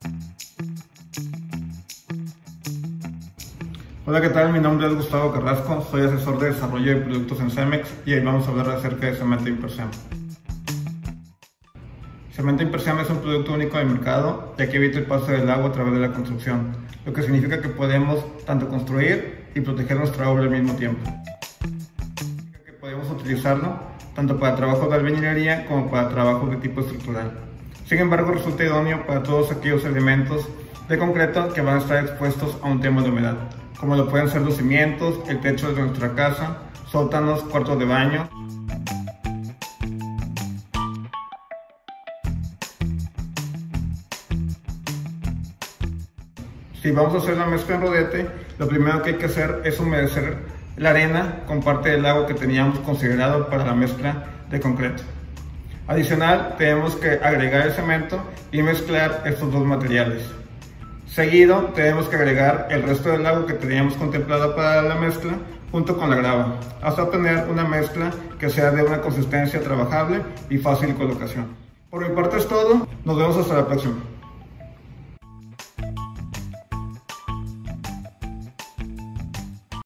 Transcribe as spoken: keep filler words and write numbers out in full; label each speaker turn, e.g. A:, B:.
A: Hola, ¿qué tal? Mi nombre es Gustavo Carrasco, soy asesor de desarrollo de productos en Cemex y hoy vamos a hablar acerca de cemento Impercem. Cemento Impercem es un producto único de mercado, ya que evita el paso del agua a través de la construcción, lo que significa que podemos tanto construir y proteger nuestra obra al mismo tiempo. Significa que podemos utilizarlo tanto para trabajos de albañilería como para trabajos de tipo estructural. Sin embargo, resulta idóneo para todos aquellos elementos de concreto que van a estar expuestos a un tema de humedad, como lo pueden ser los cimientos, el techo de nuestra casa, sótanos, cuartos de baño. Si vamos a hacer la mezcla en rodete, lo primero que hay que hacer es humedecer la arena con parte del agua que teníamos considerado para la mezcla de concreto. Adicional, tenemos que agregar el cemento y mezclar estos dos materiales. Seguido, tenemos que agregar el resto del agua que teníamos contemplado para la mezcla junto con la grava, hasta obtener una mezcla que sea de una consistencia trabajable y fácil colocación. Por mi parte es todo, nos vemos hasta la próxima.